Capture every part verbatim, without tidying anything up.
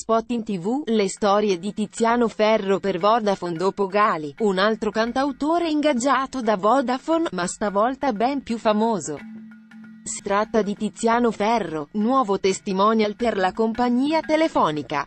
spot in tivù, le storie di Tiziano Ferro per Vodafone dopo Gali, un altro cantautore ingaggiato da Vodafone, ma stavolta ben più famoso. Si tratta di Tiziano Ferro, nuovo testimonial per la compagnia telefonica.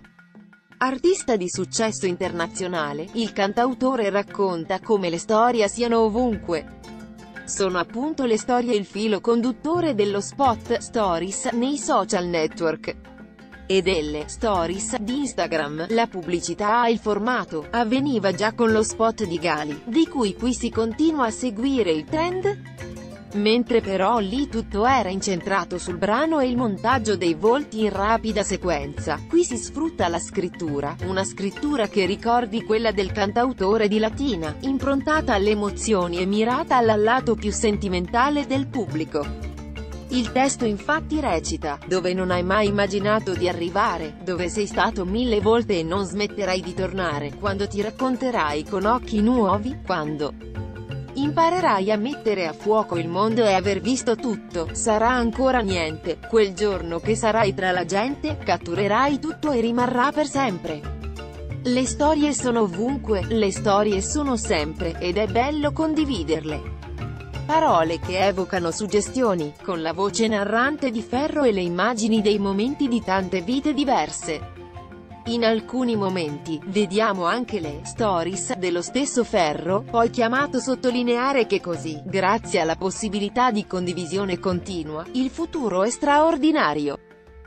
Artista di successo internazionale, il cantautore racconta come le storie siano ovunque. Sono appunto le storie il filo conduttore dello spot Stories nei social network e delle Stories di Instagram. La pubblicità ha il formato, avveniva già con lo spot di Gali, di cui qui si continua a seguire il trend. Mentre però lì tutto era incentrato sul brano e il montaggio dei volti in rapida sequenza, qui si sfrutta la scrittura, una scrittura che ricordi quella del cantautore di Latina, improntata alle emozioni e mirata al lato più sentimentale del pubblico. Il testo infatti recita: dove non hai mai immaginato di arrivare, dove sei stato mille volte e non smetterai di tornare, quando ti racconterai con occhi nuovi, quando imparerai a mettere a fuoco il mondo e aver visto tutto, sarà ancora niente, quel giorno che sarai tra la gente, catturerai tutto e rimarrà per sempre. Le storie sono ovunque, le storie sono sempre, ed è bello condividerle. Parole che evocano suggestioni, con la voce narrante di Ferro e le immagini dei momenti di tante vite diverse. In alcuni momenti, vediamo anche le stories dello stesso Ferro, poi chiamato a sottolineare che così, grazie alla possibilità di condivisione continua, il futuro è straordinario.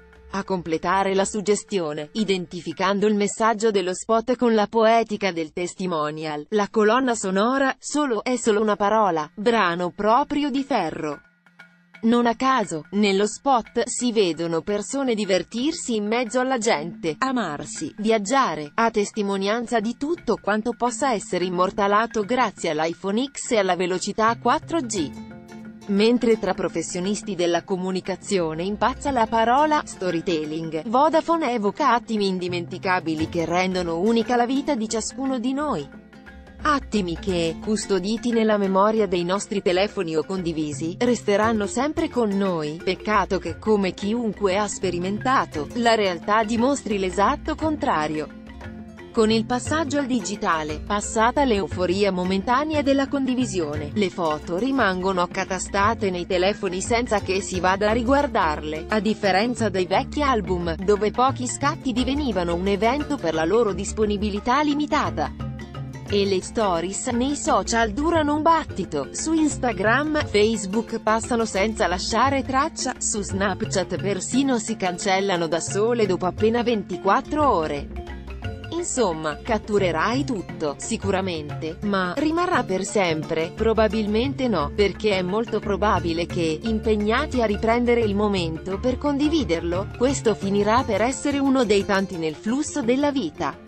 A completare la suggestione, identificando il messaggio dello spot con la poetica del testimonial, la colonna sonora, Solo è solo una parola, brano proprio di Ferro. Non a caso, nello spot, si vedono persone divertirsi in mezzo alla gente, amarsi, viaggiare, a testimonianza di tutto quanto possa essere immortalato grazie all'iPhone X e alla velocità quattro G. Mentre tra professionisti della comunicazione impazza la parola storytelling, Vodafone evoca attimi indimenticabili che rendono unica la vita di ciascuno di noi. Attimi che, custoditi nella memoria dei nostri telefoni o condivisi, resteranno sempre con noi. Peccato che, come chiunque ha sperimentato, la realtà dimostri l'esatto contrario. Con il passaggio al digitale, passata l'euforia momentanea della condivisione, le foto rimangono accatastate nei telefoni senza che si vada a riguardarle, a differenza dei vecchi album, dove pochi scatti divenivano un evento per la loro disponibilità limitata. E le stories nei social durano un battito, su Instagram, Facebook passano senza lasciare traccia, su Snapchat persino si cancellano da sole dopo appena ventiquattro ore. Insomma, catturerai tutto, sicuramente, ma rimarrà per sempre? Probabilmente no, perché è molto probabile che, impegnati a riprendere il momento per condividerlo, questo finirà per essere uno dei tanti nel flusso della vita.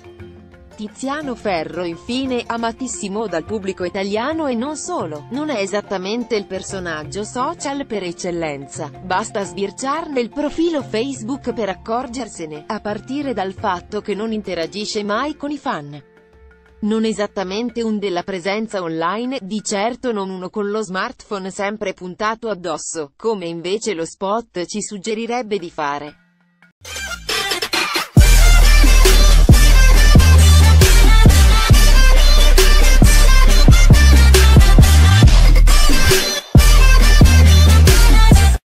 Tiziano Ferro infine, amatissimo dal pubblico italiano e non solo, non è esattamente il personaggio social per eccellenza, basta sbirciarne il profilo Facebook per accorgersene, a partire dal fatto che non interagisce mai con i fan. Non esattamente un della presenza online, di certo non uno con lo smartphone sempre puntato addosso, come invece lo spot ci suggerirebbe di fare.